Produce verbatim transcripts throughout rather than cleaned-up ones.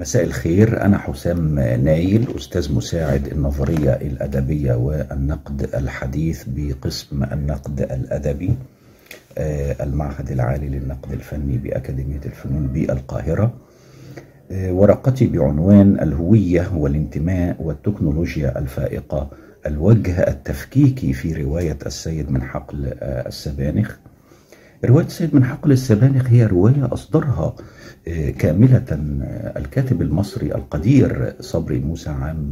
مساء الخير. أنا حسام نايل، أستاذ مساعد النظرية الأدبية والنقد الحديث بقسم النقد الأدبي المعهد العالي للنقد الفني بأكاديمية الفنون بالقاهرة. ورقتي بعنوان الهوية والانتماء والتكنولوجيا الفائقة، الوجه التفكيكي في رواية السيد من حقل السبانخ. رواية السيد من حقل السبانخ هي رواية أصدرها كاملة الكاتب المصري القدير صبري موسى عام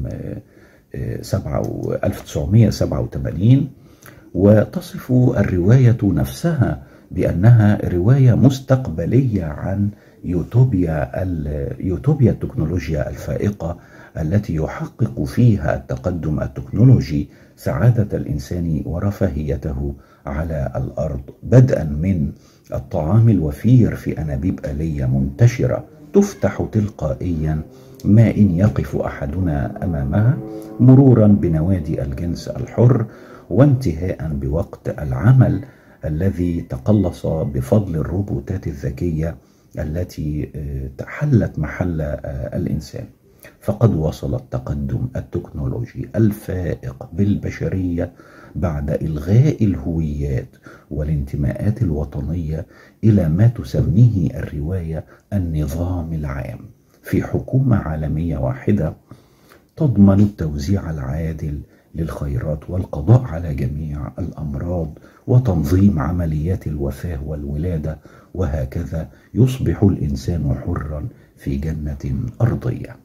ألف وتسعمائة وسبعة وثمانين، وتصف الرواية نفسها بأنها رواية مستقبلية عن يوتوبيا يوتوبيا التكنولوجيا الفائقة التي يحقق فيها التقدم التكنولوجي سعادة الإنسان ورفاهيته على الأرض، بدءا من الطعام الوفير في أنابيب آلية منتشرة تفتح تلقائيا ما إن يقف أحدنا أمامها، مرورا بنوادي الجنس الحر، وانتهاء بوقت العمل الذي تقلص بفضل الروبوتات الذكية التي حلت محل الإنسان. فقد وصل التقدم التكنولوجي الفائق بالبشرية بعد إلغاء الهويات والانتماءات الوطنية إلى ما تسميه الرواية النظام العام، في حكومة عالمية واحدة تضمن التوزيع العادل للخيرات والقضاء على جميع الأمراض وتنظيم عمليات الوفاة والولادة، وهكذا يصبح الإنسان حرا في جنة أرضية.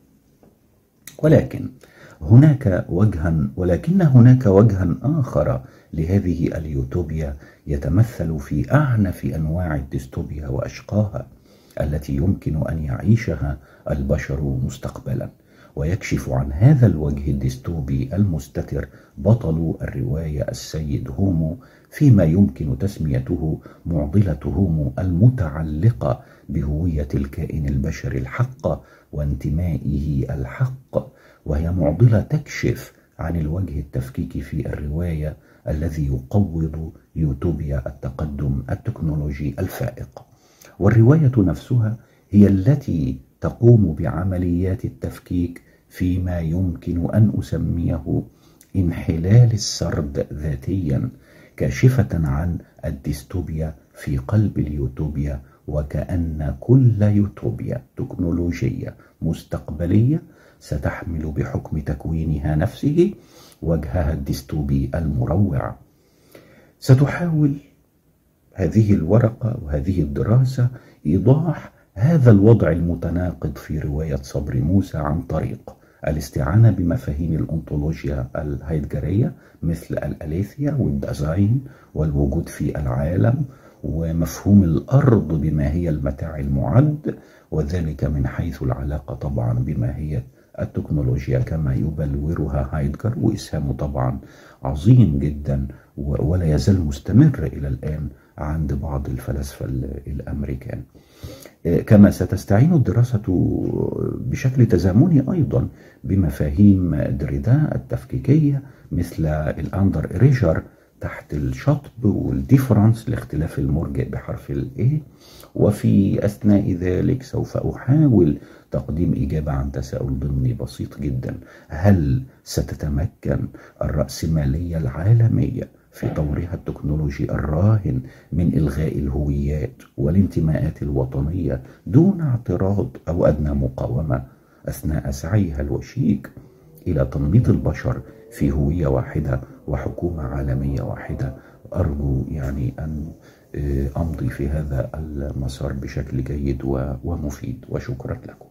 ولكن هناك وجها ولكن هناك وجها آخر لهذه اليوتوبيا يتمثل في أعنف أنواع الديستوبيا وأشقاها التي يمكن أن يعيشها البشر مستقبلا. ويكشف عن هذا الوجه الديستوبي المستتر بطل الرواية السيد هومو، فيما يمكن تسميته معضلة هومو المتعلقة بهوية الكائن البشري الحق وانتمائه الحق، وهي معضلة تكشف عن الوجه التفكيكي في الرواية الذي يقوض يوتوبيا التقدم التكنولوجي الفائق. والرواية نفسها هي التي تقوم بعمليات التفكيك فيما يمكن أن أسميه انحلال السرد ذاتيا، كاشفة عن الديستوبيا في قلب اليوتوبيا، وكأن كل يوتوبيا تكنولوجية مستقبلية ستحمل بحكم تكوينها نفسه وجهها الديستوبي المروع. ستحاول هذه الورقة وهذه الدراسة إيضاح هذا الوضع المتناقض في رواية صبري موسى عن طريق الاستعانة بمفاهيم الأنطولوجيا الهايدجرية مثل الأليثيا والديزاين والوجود في العالم، ومفهوم الأرض بما هي المتاع المعد، وذلك من حيث العلاقة طبعا بماهية التكنولوجيا كما يبلورها هايدجر، وإسهامه طبعا عظيم جدا ولا يزال مستمر إلى الآن عند بعض الفلاسفة الأمريكان. كما ستستعين الدراسة بشكل تزامني أيضا بمفاهيم دريدا التفكيكية مثل الأندر إريجر تحت الشطب والديفرنس لاختلاف المرجع بحرف ال A. وفي أثناء ذلك سوف أحاول تقديم إجابة عن تساؤل ضمني بسيط جدا: هل ستتمكن الرأسمالية العالمية في طورها التكنولوجي الراهن من إلغاء الهويات والانتماءات الوطنية دون اعتراض أو أدنى مقاومة أثناء سعيها الوشيك إلى تنميط البشر في هوية واحدة وحكومة عالمية واحدة؟ أرجو يعني أن أمضي في هذا المسار بشكل جيد ومفيد، وشكرا لكم.